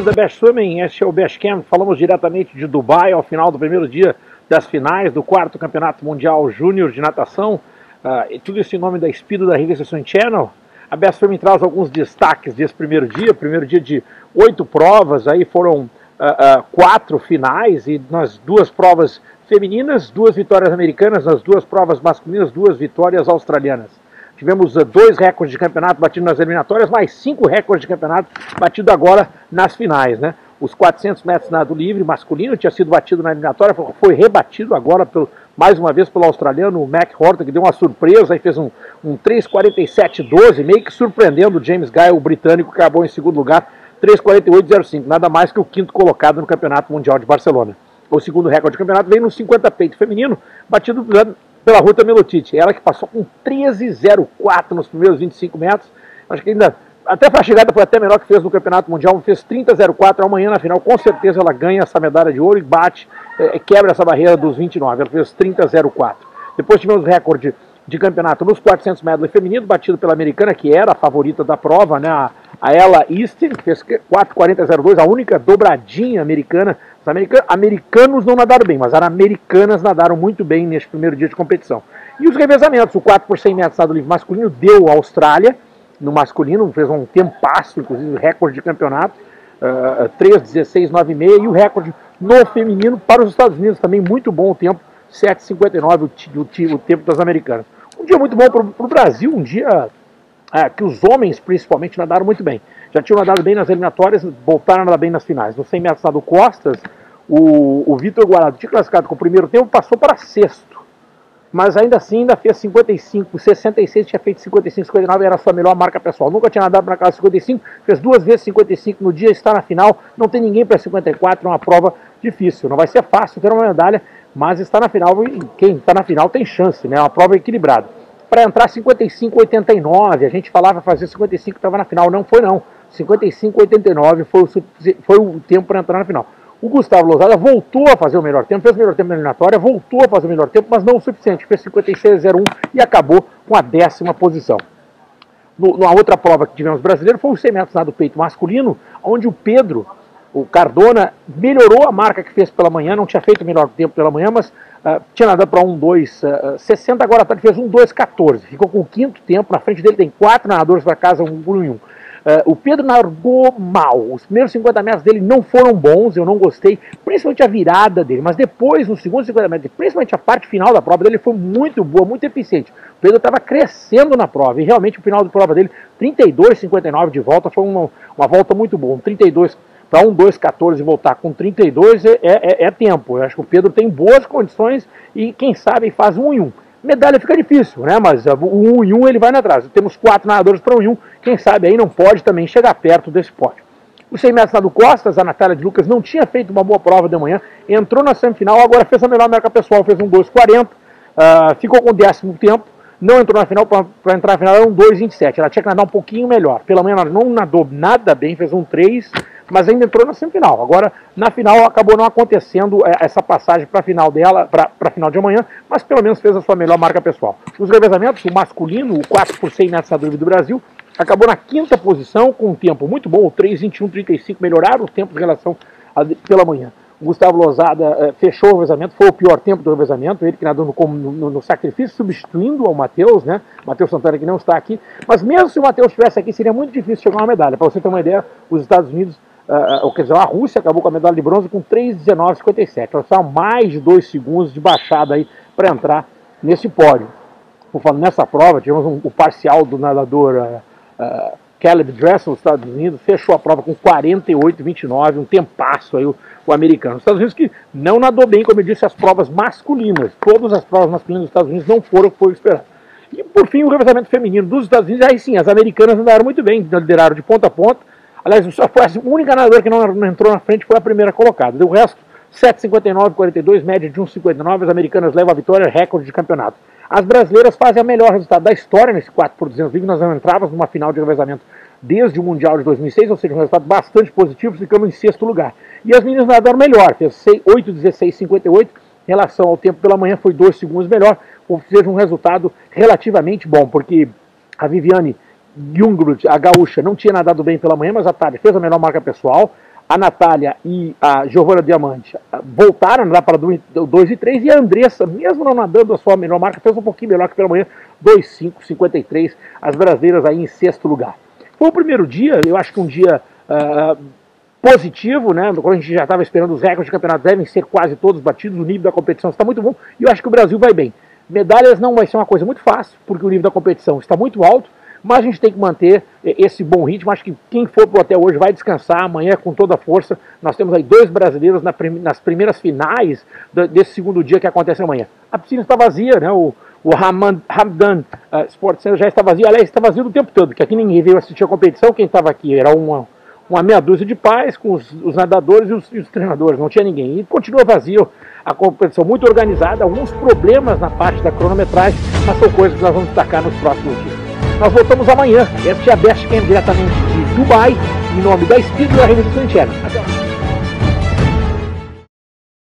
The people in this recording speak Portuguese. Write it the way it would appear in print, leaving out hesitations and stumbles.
da Best Swimming, este é o Best Camp. Falamos diretamente de Dubai ao final do primeiro dia das finais do 4º Campeonato Mundial Júnior de Natação. E tudo isso em nome da Speedo da Riga Swimming Channel. A Best Swimming traz alguns destaques desse primeiro dia de 8 provas, aí foram 4 finais e nas 2 provas femininas, 2 vitórias americanas, nas 2 provas masculinas, 2 vitórias australianas. Tivemos 2 recordes de campeonato batidos nas eliminatórias, mais 5 recordes de campeonato batidos agora nas finais, né? Os 400 metros nado livre masculino tinha sido batido na eliminatória, foi rebatido agora mais uma vez pelo australiano Mac Horton, que deu uma surpresa e fez um 3:47:12, meio que surpreendendo o James Guy, o britânico, que acabou em segundo lugar, 3:48:05, nada mais que o 5º colocado no Campeonato Mundial de Barcelona. O segundo recorde de campeonato veio no 50 peito feminino, batido pela Ruta Melotite, ela que passou com 13:04 nos primeiros 25 metros, acho que ainda, até para a chegada foi até melhor que fez no Campeonato Mundial, fez 30:04, amanhã na final com certeza ela ganha essa medalha de ouro e bate, quebra essa barreira dos 29, ela fez 30:04. Depois tivemos o recorde de campeonato nos 400 medley feminino, batido pela americana, que era a favorita da prova, né, a Ella Easton, que fez 4:40:02, a única dobradinha americana. Os americanos não nadaram bem, mas as americanas nadaram muito bem neste primeiro dia de competição. E os revezamentos, o 4 por 100 metros nado livre masculino deu a Austrália, no masculino, fez um tempasso, inclusive recorde de campeonato, 3:16:96, e o recorde no feminino para os Estados Unidos, também muito bom o tempo, 7:59 o tempo das americanas. Um dia muito bom para o Brasil, um dia que os homens principalmente nadaram muito bem. Já tinham nadado bem nas eliminatórias, voltaram a nadar bem nas finais. No 100 metros nado costas, o Vitor Guarado tinha classificado com o primeiro tempo, passou para sexto. Mas ainda assim, ainda fez 55, 66, tinha feito 55, 59, era a sua melhor marca pessoal. Nunca tinha nadado para casa 55, fez 2 vezes 55 no dia, está na final. Não tem ninguém para 54, é uma prova difícil. Não vai ser fácil ter uma medalha, mas está na final e quem está na final tem chance, né? É uma prova equilibrada. Para entrar 55:89, a gente falava fazer 55 que estava na final, não foi não. 55:89 foi o tempo para entrar na final. O Gustavo Lozada voltou a fazer o melhor tempo, fez o melhor tempo na eliminatória, voltou a fazer o melhor tempo, mas não o suficiente, fez 56:01 e acabou com a 10ª posição. Na outra prova que tivemos brasileiro foi o 100 metros nado peito masculino, onde o Pedro, o Cardona, melhorou a marca que fez pela manhã, não tinha feito o melhor tempo pela manhã, mas tinha nadado para 1:2:60, agora à tarde fez 1:2:14, ficou com o 5º tempo, na frente dele tem 4 nadadores para casa, um por um. O Pedro largou mal, os primeiros 50 metros dele não foram bons, eu não gostei, principalmente a virada dele, mas depois, nos segundos 50 metros, principalmente a parte final da prova dele foi muito boa, muito eficiente. O Pedro estava crescendo na prova, e realmente o final da prova dele, 32:59 de volta, foi uma volta muito boa, 32 para 1:2:14 e voltar com 32 é tempo. Eu acho que o Pedro tem boas condições e quem sabe faz 1 em 1. Medalha fica difícil, né? Mas o 1 em 1 ele vai na atrás. Temos 4 nadadores para 1 em 1. Quem sabe aí não pode também chegar perto desse pódio. Os 100 metros nado costas, a Natália de Lucas não tinha feito uma boa prova de manhã, entrou na semifinal, agora fez a melhor marca pessoal, fez 1:2:40, ficou com o 10º tempo, não entrou na final, para entrar na final era 1:2:27. Ela tinha que nadar um pouquinho melhor. Pela manhã ela não nadou nada bem, fez 1:3, mas ainda entrou na semifinal. Agora, na final, acabou não acontecendo essa passagem para a final dela, para a final de amanhã, mas pelo menos fez a sua melhor marca pessoal. Os revezamentos, o masculino, o 4 por 100 metros nado livre do Brasil, acabou na 5ª posição, com um tempo muito bom, o 3:21:35, melhoraram o tempo em relação pela manhã. O Gustavo Lozada fechou o revezamento, foi o pior tempo do revezamento, ele que nadou no sacrifício, substituindo ao Matheus, né? Matheus Santana que não está aqui, mas mesmo se o Matheus estivesse aqui, seria muito difícil chegar uma medalha. Para você ter uma ideia, os Estados Unidos, quer dizer, a Rússia acabou com a medalha de bronze com 3:19:57, ela só mais de 2 segundos de baixada aí para entrar nesse pódio. Por falar nessa prova, tivemos o parcial do nadador Caleb Dressel, dos Estados Unidos, fechou a prova com 48:29, um tempasso aí o americano. Os Estados Unidos que não nadou bem, como eu disse, as provas masculinas. Todas as provas masculinas dos Estados Unidos não foram o que foi esperado. E por fim, o revezamento feminino dos Estados Unidos, aí sim, as americanas nadaram muito bem, lideraram de ponta a ponta. Aliás, só foi a única nadadora que não entrou na frente, foi a primeira colocada. O resto, 7:59:42, média de 1:59, as americanas levam a vitória, recorde de campeonato. As brasileiras fazem o melhor resultado da história nesse 4 por 200 livre. Nós não entrávamos numa final de revezamento desde o Mundial de 2006, ou seja, um resultado bastante positivo, ficamos em 6º lugar. E as meninas nadaram melhor, fez 8:16:58, em relação ao tempo pela manhã foi 2 segundos melhor, ou seja, um resultado relativamente bom, porque a Viviane Jungblut, a gaúcha, não tinha nadado bem pela manhã, mas à tarde fez a melhor marca pessoal. a Natália e a Giovana Diamante voltaram a nadar para 2 e 3, e a Andressa, mesmo não nadando a sua melhor marca, fez um pouquinho melhor que pela manhã, 2:5:53, as brasileiras aí em 6º lugar. Foi o primeiro dia, eu acho que um dia positivo, né? Quando a gente já estava esperando, os recordes de campeonato devem ser quase todos batidos, o nível da competição está muito bom, e eu acho que o Brasil vai bem. Medalhas não vai ser uma coisa muito fácil, porque o nível da competição está muito alto, mas a gente tem que manter esse bom ritmo. Acho que quem for para o hotel hoje vai descansar amanhã com toda a força. Nós temos aí 2 brasileiros nas primeiras finais desse segundo dia que acontece amanhã. A piscina está vazia, né? O Hamdan Sports Center já está vazio. Aliás, está vazio do tempo todo, porque aqui ninguém veio assistir a competição. Quem estava aqui era uma meia dúzia de pais com os nadadores e os treinadores, não tinha ninguém. E continua vazio, a competição muito organizada, alguns problemas na parte da cronometragem, mas são coisas que nós vamos destacar nos próximos dias. Nós voltamos amanhã. Esta é a Best Camp diretamente de Dubai, em nome da Speed e da Revista Santiago. Até lá.